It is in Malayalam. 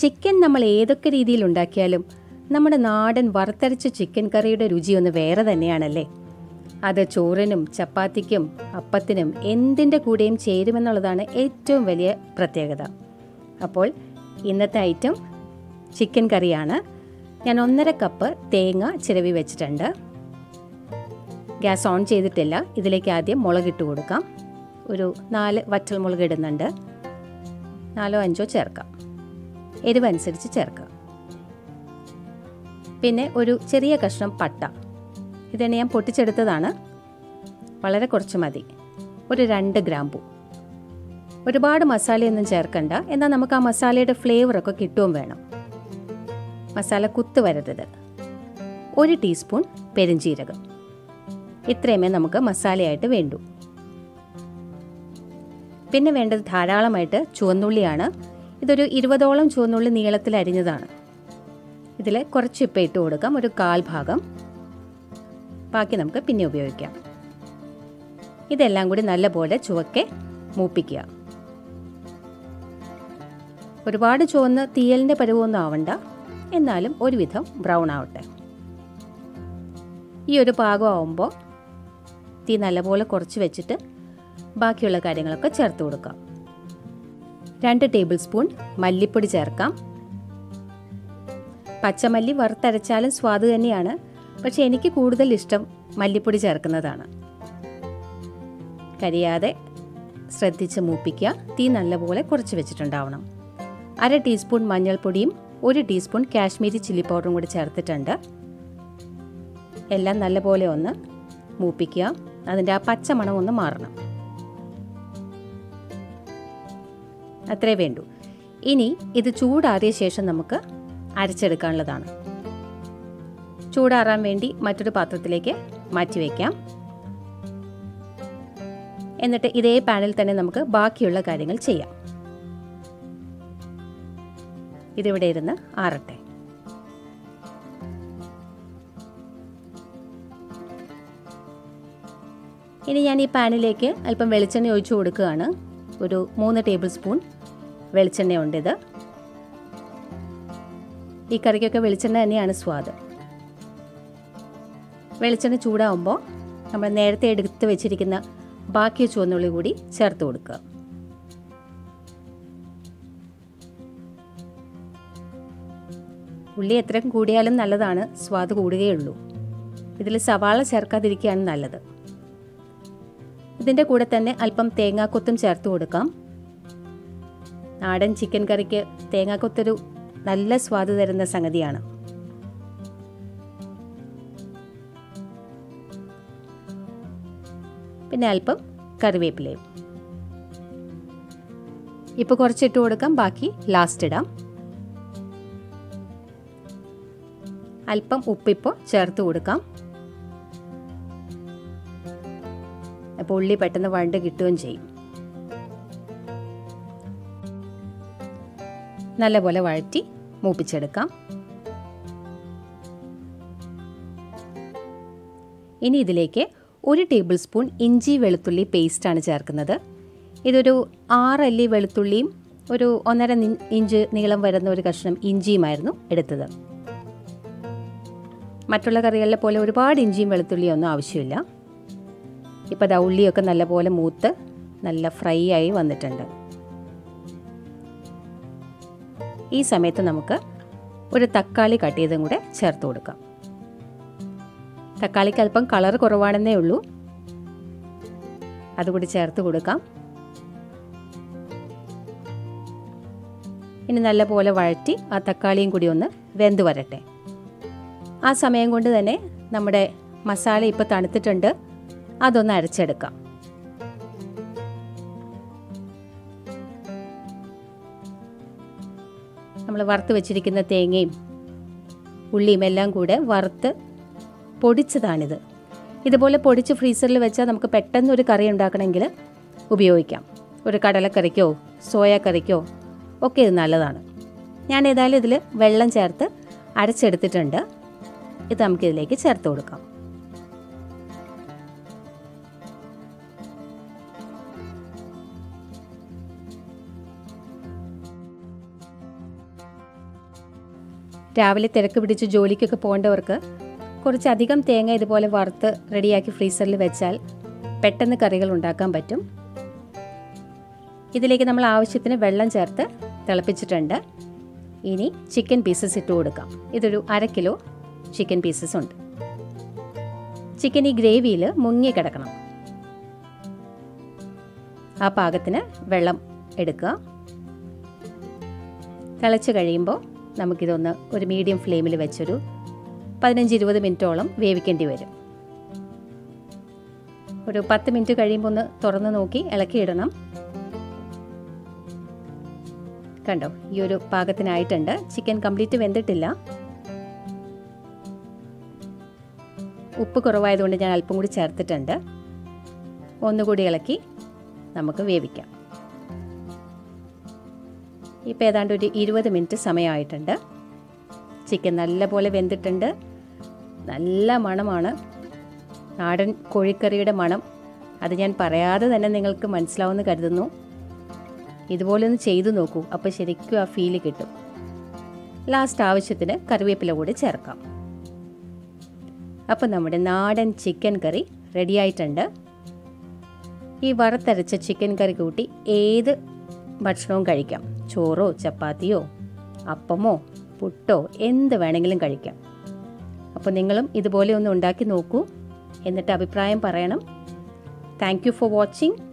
ചിക്കൻ നമ്മൾ ഏതൊക്കെ രീതിയിൽ ഉണ്ടാക്കിയാലും നമ്മുടെ നാടൻ വറുത്തരച്ച ചിക്കൻ കറിയുടെ രുചിയൊന്ന് വേറെ തന്നെയാണല്ലേ. അത് ചോറിനും ചപ്പാത്തിക്കും അപ്പത്തിനും എന്തിൻ്റെ കൂടെയും ചേരുമെന്നുള്ളതാണ് ഏറ്റവും വലിയ പ്രത്യേകത. അപ്പോൾ ഇന്നത്തെ ഐറ്റം ചിക്കൻ കറിയാണ്. ഞാൻ 1.5 കപ്പ് തേങ്ങ ചിരവി വെച്ചിട്ടുണ്ട്. ഗ്യാസ് ഓൺ ചെയ്തിട്ടില്ല. ഇതിലേക്ക് ആദ്യം മുളകിട്ട് കൊടുക്കാം. ഒരു 4 വറ്റൽ മുളക് ഇടുന്നുണ്ട്. 4-5 ചേർക്കാം. എരിവ് അനുസരിച്ച് ചേർക്കാം. പിന്നെ ഒരു ചെറിയ കഷ്ണം പട്ട, ഇതന്നെ ഞാൻ പൊട്ടിച്ചെടുത്തതാണ്. വളരെ കുറച്ച് മതി. ഒരു 2 ഗ്രാമ്പൂ. ഒരുപാട് മസാലയൊന്നും ചേർക്കണ്ട. എന്നാൽ നമുക്ക് ആ മസാലയുടെ ഫ്ലേവറൊക്കെ കിട്ടുകയും വേണം. മസാല കുത്ത് വരരുത്. 1 ടീസ്പൂൺ പെരുംജീരകം. ഇത്രയുമേ നമുക്ക് മസാലയായിട്ട് വേണ്ടൂ. പിന്നെ വേണ്ടത് ധാരാളമായിട്ട് ചുവന്നുള്ളിയാണ്. ഇതൊരു 20ഓളം ചുവന്നുള്ളി നീളത്തിൽ അരിഞ്ഞതാണ്. ഇതിൽ കുറച്ച് ഇപ്പം ഇട്ട് കൊടുക്കാം, ഒരു 1/4 ഭാഗം. ബാക്കി നമുക്ക് പിന്നെ ഉപയോഗിക്കാം. ഇതെല്ലാം കൂടി നല്ലപോലെ ചുവക്കെ മൂപ്പിക്കുക. ഒരുപാട് ചുവന്ന് തീയലിൻ്റെ പരുവൊന്നും ആവണ്ട, എന്നാലും ഒരുവിധം ബ്രൗൺ ആവട്ടെ. ഈ ഒരു പാകമാവുമ്പോൾ തീ നല്ലപോലെ കുറച്ച് വെച്ചിട്ട് ബാക്കിയുള്ള കാര്യങ്ങളൊക്കെ ചേർത്ത് കൊടുക്കാം. 2 ടേബിൾ സ്പൂൺ മല്ലിപ്പൊടി ചേർക്കാം. പച്ചമല്ലി വറുത്തരച്ചാലും സ്വാദ് തന്നെയാണ്, പക്ഷേ എനിക്ക് കൂടുതൽ ഇഷ്ടം മല്ലിപ്പൊടി ചേർക്കുന്നതാണ്. കരിയാതെ ശ്രദ്ധിച്ച് മൂപ്പിക്കുക. തീ നല്ലപോലെ കുറച്ച് വെച്ചിട്ടുണ്ടാവണം. 1/2 ടീസ്പൂൺ മഞ്ഞൾപ്പൊടിയും 1 ടീസ്പൂൺ കാശ്മീരി ചില്ലി പൗഡറും കൂടി ചേർത്തിട്ടുണ്ട്. എല്ലാം നല്ലപോലെ ഒന്ന് മൂപ്പിക്കുക. അതിൻ്റെ ആ പച്ചമണം ഒന്ന് മാറണം. അത്രേ വേണ്ടൂ. ഇനി ഇത് ചൂടാറിയ ശേഷം നമുക്ക് അരച്ചെടുക്കാനുള്ളതാണ്. ചൂടാറാൻ വേണ്ടി മറ്റൊരു പാത്രത്തിലേക്ക് മാറ്റി വയ്ക്കാം. എന്നിട്ട് ഇതേ പാനിൽ തന്നെ നമുക്ക് ബാക്കിയുള്ള കാര്യങ്ങൾ ചെയ്യാം. ഇതിവിടെ ഇരുന്ന് ആറട്ടെ. ഇനി ഞാൻ ഈ പാനിലേക്ക് അല്പം വെളിച്ചെണ്ണ ഒഴിച്ചു കൊടുക്കുകയാണ്. ഒരു 3 ടേബിൾ സ്പൂൺ വെളിച്ചെണ്ണയുണ്ട്. ഇത് ഈ കറിക്കൊക്കെ വെളിച്ചെണ്ണ തന്നെയാണ് സ്വാദ്. വെളിച്ചെണ്ണ ചൂടാവുമ്പോൾ നമ്മൾ നേരത്തെ എടുത്ത് വെച്ചിരിക്കുന്ന ബാക്കി ചുവന്നുള്ളി കൂടി ചേർത്ത് കൊടുക്കുക. ഉള്ളി എത്രയും കൂടിയാലും നല്ലതാണ്, സ്വാദ് കൂടുകയുള്ളൂ. ഇതിൽ സവാള ചേർക്കാതിരിക്കുകയാണ് നല്ലത്. ഇതിൻ്റെ കൂടെ തന്നെ അല്പം തേങ്ങാക്കൊത്തും ചേർത്ത് കൊടുക്കാം. നാടൻ ചിക്കൻ കറിക്ക് തേങ്ങാക്കൊത്തൊരു നല്ല സ്വാദ് തരുന്ന സംഗതിയാണ്. പിന്നെ അല്പം കറിവേപ്പിലയും. ഇപ്പോൾ കുറച്ചിട്ട് കൊടുക്കാം, ബാക്കി ലാസ്റ്റ് ഇടാം. അല്പം ഉപ്പിപ്പോൾ ചേർത്ത് കൊടുക്കാം. അപ്പോൾ ഉള്ളി പെട്ടെന്ന് വഴണ്ട് കിട്ടുകയും ചെയ്യും. നല്ലപോലെ വഴറ്റി മൂപ്പിച്ചെടുക്കാം. ഇനി ഇതിലേക്ക് 1 ടേബിൾ സ്പൂൺ ഇഞ്ചി വെളുത്തുള്ളി പേസ്റ്റാണ് ചേർക്കുന്നത്. ഇതൊരു 6 അല്ലി വെളുത്തുള്ളിയും ഒരു 1.5 ഇഞ്ച് നീളം വരുന്ന ഒരു കഷ്ണം ഇഞ്ചിയുമായിരുന്നു എടുത്തത്. മറ്റുള്ള കറികളിലെ പോലെ ഒരുപാട് ഇഞ്ചിയും വെളുത്തുള്ളിയും ഒന്നും ആവശ്യമില്ല. ഇപ്പോൾ ദാ ഉള്ളിയൊക്കെ നല്ലപോലെ മൂത്ത് നല്ല ഫ്രൈ ആയി വന്നിട്ടുണ്ട്. ഈ സമയത്ത് നമുക്ക് ഒരു തക്കാളി കട്ട് ചെയ്തും കൂടെ ചേർത്ത് കൊടുക്കാം. തക്കാളിക്ക് അല്പം കളർ കുറവാണെന്നേ ഉള്ളൂ, അതുകൂടി ചേർത്ത് കൊടുക്കാം. ഇനി നല്ലപോലെ വഴറ്റി ആ തക്കാളിയും കൂടി ഒന്ന് വെന്ത് വരട്ടെ. ആ സമയം കൊണ്ട് തന്നെ നമ്മുടെ മസാല ഇപ്പോൾ തണുത്തിട്ടുണ്ട്, അതൊന്ന് അരച്ചെടുക്കാം. നമ്മൾ വറുത്ത് വെച്ചിരിക്കുന്ന തേങ്ങയും ഉള്ളിയും എല്ലാം കൂടെ വറുത്ത് പൊടിച്ചതാണിത്. ഇതുപോലെ പൊടിച്ച് ഫ്രീസറിൽ വെച്ചാൽ നമുക്ക് പെട്ടെന്ന് ഒരു കറി ഉണ്ടാക്കണമെങ്കിൽ ഉപയോഗിക്കാം. ഒരു കടലക്കറിക്കോ സോയ കറിക്കോ ഒക്കെ ഇത് നല്ലതാണ്. ഞാൻ ഏതായാലും ഇതിൽ വെള്ളം ചേർത്ത് അരച്ചെടുത്തിട്ടുണ്ട്. ഇത് നമുക്കിതിലേക്ക് ചേർത്ത് കൊടുക്കാം. രാവിലെ തിരക്ക് പിടിച്ച് ജോലിക്കൊക്കെ പോകേണ്ടവർക്ക് കുറച്ചധികം തേങ്ങ ഇതുപോലെ വറുത്ത് റെഡിയാക്കി ഫ്രീസറിൽ വെച്ചാൽ പെട്ടെന്ന് കറികൾ ഉണ്ടാക്കാൻ പറ്റും. ഇതിലേക്ക് നമ്മൾ ആവശ്യത്തിന് വെള്ളം ചേർത്ത് തിളപ്പിച്ചിട്ടുണ്ട്. ഇനി ചിക്കൻ പീസസ് ഇട്ട് കൊടുക്കാം. ഇതൊരു 1/2 കിലോ ചിക്കൻ പീസസ് ഉണ്ട്. ചിക്കൻ ഈ ഗ്രേവിയിൽ മുങ്ങി കിടക്കണം. ആ പാകത്തിന് വെള്ളം എടുക്കുക. തിളച്ച് കഴിയുമ്പോൾ നമുക്കിതൊന്ന് ഒരു മീഡിയം ഫ്ലെയിമിൽ വെച്ചൊരു 15-20 മിനിറ്റോളം വേവിക്കേണ്ടി വരും. ഒരു 10 മിനിറ്റ് കഴിയുമ്പോൾ ഒന്ന് തുറന്ന് നോക്കി ഇളക്കിയിടണം. കണ്ടോ, ഈ ഒരു പാകത്തിനായിട്ടുണ്ട്. Chicken complete വെന്തിട്ടില്ല. ഉപ്പ് കുറവായതുകൊണ്ട് ഞാൻ അല്പം കൂടി ചേർത്തിട്ടുണ്ട്. ഒന്നുകൂടി ഇളക്കി നമുക്ക് വേവിക്കാം. ഇപ്പോൾ ഏതാണ്ട് ഒരു 20 മിനിറ്റ് സമയമായിട്ടുണ്ട്. ചിക്കൻ നല്ലപോലെ വെന്തിട്ടുണ്ട്. നല്ല മണമാണ്, നാടൻ കോഴിക്കറിയുടെ മണം. അത് ഞാൻ പറയാതെ തന്നെ നിങ്ങൾക്ക് മനസ്സിലാവുമെന്ന് കരുതുന്നു. ഇതുപോലെ ഒന്ന് ചെയ്തു നോക്കൂ, അപ്പോൾ ശരിക്കും ആ ഫീല് കിട്ടും. ലാസ്റ്റ് ആവശ്യത്തിന് കറിവേപ്പില കൂടി ചേർക്കാം. അപ്പോൾ നമ്മുടെ നാടൻ ചിക്കൻ കറി റെഡിയായിട്ടുണ്ട്. ഈ വറുത്തരച്ച ചിക്കൻ കറി കൂട്ടി ഏത് ഭക്ഷണവും കഴിക്കാം. ചോറോ ചപ്പാത്തിയോ അപ്പമോ പുട്ടോ എന്ത് വേണമെങ്കിലും കഴിക്കാം. അപ്പോൾ നിങ്ങളും ഇതുപോലെ ഒന്ന് ഉണ്ടാക്കി നോക്കൂ, എന്നിട്ട് അഭിപ്രായം പറയണം. Thank you for watching.